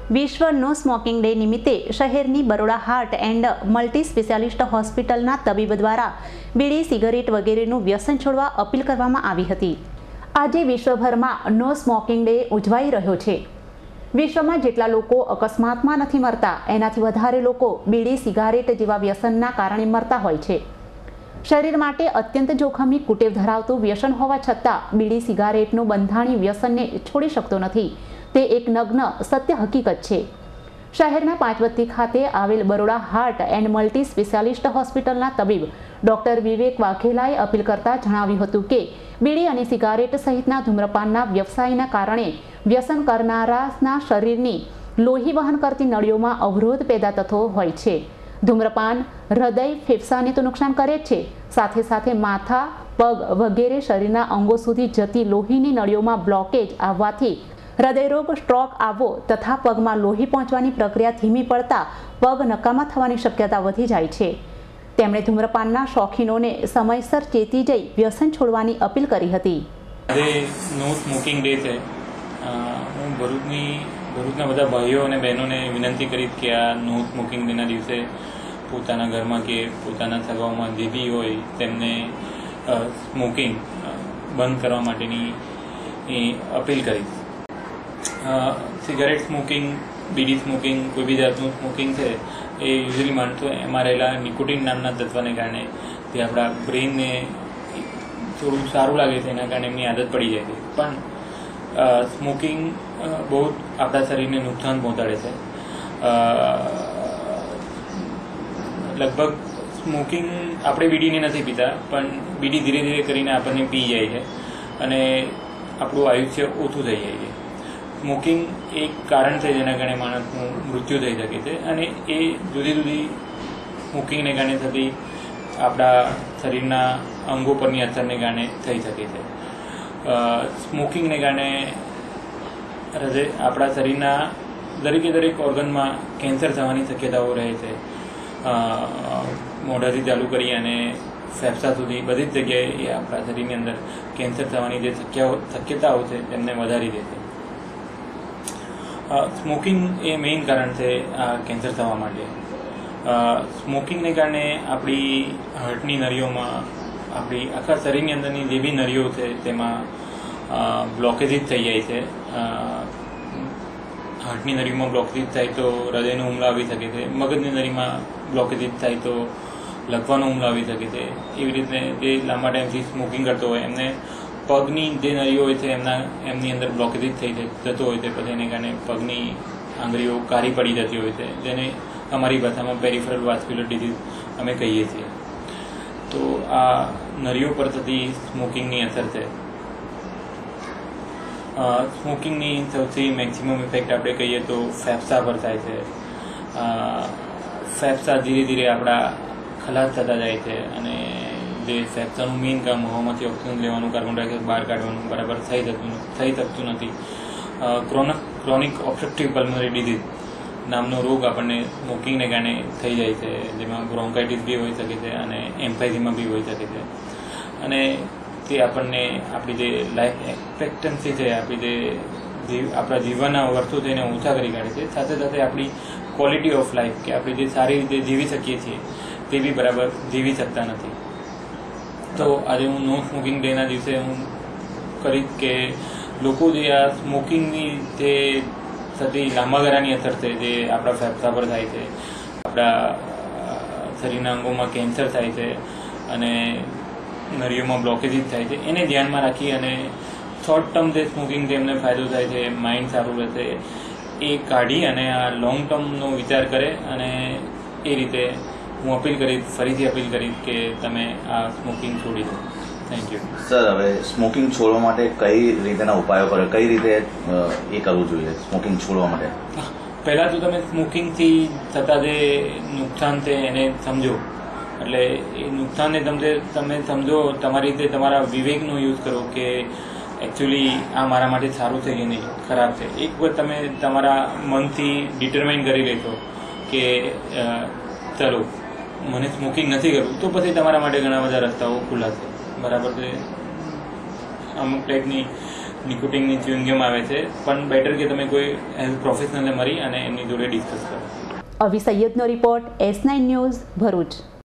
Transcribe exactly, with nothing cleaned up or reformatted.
વિશ્વ no smoking day નિમિત્તે શહેરની Baroda heart and multi specialist હોસ્પિટલના તબીબ દ્વારા બીડી સિગરેટ વગેરેનું વ્યસન છોડવા અપીલ કરવામાં આવી હતી। આજે વિશ્વભરમાં નો સ્મોકિંગ ડે ઉજવાઈ રહ્યો છે। વિશ્વમાં જેટલા લોકો અકસ્માતમાં નથી મરતા એનાથી વધારે લોકો બીડી સિગારેટ જેવા વ્યસનના કારણે મરતા હોય છે। શરીર માટે અત્યંત જોખમી કુટેવ ધરાવતું વ્યસન હોવા છતાં બીડી સિગારેટનું બંધાણી વ્યસનને છોડી શકતો નથી તે એક નગ્ન સત્ય હકીકત છે। શહેરના પાંચબત્તી ખાતે આવેલ Baroda heart and multi specialist હોસ્પિટલના તબીબ ડોક્ટર વિવેક વાઘેલાએ અપીલ કરતા જણાવ્યું હતું કે બીડી અને સિગારેટ સહિતના ધૂમ્રપાનના વ્યવસાયના કારણે વ્યસન કરનારાના શરીરની લોહી વહન કરતી નળીઓમાં અવરોધ પેદા થતો હોય છે। ધૂમ્રપાન હૃદય ફેફસાને તો નુકસાન કરે જ છે, સાથે સાથે માથા પગ વગેરે શરીરના અંગો સુધી જતી લોહીની નળીઓમાં બ્લોકેજ આવવાથી હૃદયરોગ સ્ટ્રોક આવવો તથા પગમાં લોહી પહોંચવાની પ્રક્રિયા ધીમી પડતા પગ નકામા થવાની શક્યતા વધી જાય છે। તેમણે ધૂમ્રપાનના શોખીનોને સમયસર ચેતી જઈ વ્યસન છોડવાની અપીલ કરી હતી। આજે નો સ્મોકિંગ ડે છે। હું ભરૂચની ભરૂચના બધા ભાઈઓ અને બહેનોને વિનંતી કરીશ કે આ નો સ્મોકિંગ ડેના દિવસે પોતાના ઘરમાં કે પોતાના સગાઓમાં જે બી હોય તેમને સ્મોકિંગ બંધ કરવા માટેની અપીલ કરીશ। સિગારેટ સ્મોકિંગ, બીડી સ્મોકિંગ, કોઈ બી જાતનું સ્મોકિંગ છે એ યુઝલી માણસો એમાં રહેલા નિકોટિન નામના તત્વને કારણે જે આપણા બ્રેનને થોડું સારું લાગે છે એના કારણે એમની આદત પડી જાય છે। પણ સ્મોકિંગ બહુ આપણા શરીરને નુકસાન પહોંચાડે છે। લગભગ સ્મોકિંગ આપણે બીડીને નથી પીતા પણ બીડી ધીરે ધીરે કરીને આપણને પી જાય છે અને આપણું આયુષ્ય ઓછું થઈ જાય છે। સ્મોકિંગ એક કારણ છે જેના કારણે માણસનું મૃત્યુ થઈ શકે છે અને એ જુદી જુદી સ્મોકિંગને કારણે થતી આપણા શરીરના અંગો પરની અસરને કારણે થઈ શકે છે। સ્મોકિંગને કારણે હૃદય આપણા શરીરના દરેકે દરેક ઓર્ગનમાં કેન્સર થવાની શક્યતાઓ રહે છે। મોઢાથી ચાલુ કરી અને ફેફસા સુધી બધી જ જગ્યાએ એ આપણા શરીરની અંદર કેન્સર થવાની જે શક્યતાઓ છે તેમને વધારી દે છે। સ્મોકિંગ એ મેઇન કારણ છે આ કેન્સર થવા માટે। સ્મોકિંગને કારણે આપણી હાર્ટની નળીઓમાં આપણી આખા શરીરની અંદરની જે બી નળીઓ છે તેમાં બ્લોકેજીસ થઈ જાય છે। હાર્ટની નળીમાં બ્લોકેજીસ થાય તો હૃદયનો હુમલો આવી શકે છે, મગજની નળીમાં બ્લોકેજીસ થાય તો લકવાનો હુમલો આવી શકે છે। એવી રીતે જે લાંબા ટાઈમથી સ્મોકિંગ કરતો હોય એમને પગની જે નળીઓ હોય છે એમના એમની અંદર બ્લોકેજીસ થઈ જતો હોય છે, પછી એને કારણે પગની આંગળીઓ કાળી પડી જતી હોય છે, જેને અમારી ભાષામાં પેરિફેરલ વાસ્ક્યુલર ડિઝીઝ અમે કહીએ છીએ। તો આ નળીઓ પર થતી સ્મોકિંગની અસર છે। સ્મોકિંગની સૌથી મેક્સિમમ ઇફેક્ટ આપણે કહીએ તો ફેફસા પર થાય છે। ફેફસા ધીરે ધીરે આપણા ખલાસ થતા જાય છે અને જે ફેફસાનું મેઇન કામ હવામાંથી ઓક્સિજન લેવાનું, કાર્બન ડાયોક્સાઇડ બહાર કાઢવાનું બરાબર થઈ શકતું થઈ શકતું નથી। Chronic chronic obstructive pulmonary disease નામનો રોગ આપણને સ્મોકિંગને કારણે થઈ જાય છે, જેમાં બ્રોન્કાઇટિસ બી હોઈ શકે છે અને એમ્ફાઇઝીમા બી હોઈ શકે છે અને તે આપણને આપણી જે લાઈફ એક્સપેક્ટન્સી છે, આપણી જે જીવ આપણા જીવનના વર્ષો છે એને ઓછા કરી કાઢે છે, સાથે સાથે આપણી ક્વોલિટી ઓફ લાઈફ કે આપણે જે સારી રીતે જીવી શકીએ છીએ તે બી બરાબર જીવી શકતા નથી। તો આજે હું નો સ્મોકિંગ ડેના દિવસે હું કરીશ કે લોકો જે આ સ્મોકિંગની જે થતી લાંબા ગાળાની અસર છે જે આપણા ફેફસા પર થાય છે, આપણા શરીરના અંગોમાં કેન્સર થાય છે અને નળીઓમાં બ્લોકેજીસ થાય છે, એને ધ્યાનમાં રાખી અને શોર્ટ ટર્મ જે સ્મોકિંગથી એમને ફાયદો થાય છે, માઇન્ડ સારું રહેશે એ કાઢી અને આ લોંગ ટર્મનો વિચાર કરે અને એ રીતે હું અપીલ કરીશ, ફરીથી અપીલ કરીશ કે તમે આ સ્મોકિંગ છોડી દો। Thank you sir. હવે સ્મોકિંગ છોડવા માટે કઈ રીતેના ઉપાયો કરે, કઈ રીતે એ કરવું જોઈએ સ્મોકિંગ છોડવા માટે? પહેલાં તો તમે સ્મોકિંગથી થતા જે નુકસાન છે એને સમજો, એટલે એ નુકસાનને તમે તમે સમજો, તમારી રીતે તમારા વિવેકનો યુઝ કરો કે એકચ્યુઅલી આ મારા માટે સારું છે કે નહીં ખરાબ છે। એક વખત તમે તમારા મનથી ડિટરમાઇન કરી લેશો કે ચાલો મને સ્મોકિંગ નથી કરવું, તો પછી તમારા માટે ઘણા બધા રસ્તાઓ ખુલ્લા છે, બરાબર છે। અમુક ટાઈપની નિકોટિનની ચ્યુઇંગ ગેમ આવે છે, પણ બેટર કે તમે કોઈ હેલ્થ પ્રોફેશનલને મળી અને એમની જોડે ડિસ્કસ કરો. અવી સૈયદનો report, S nine news, Bharuch.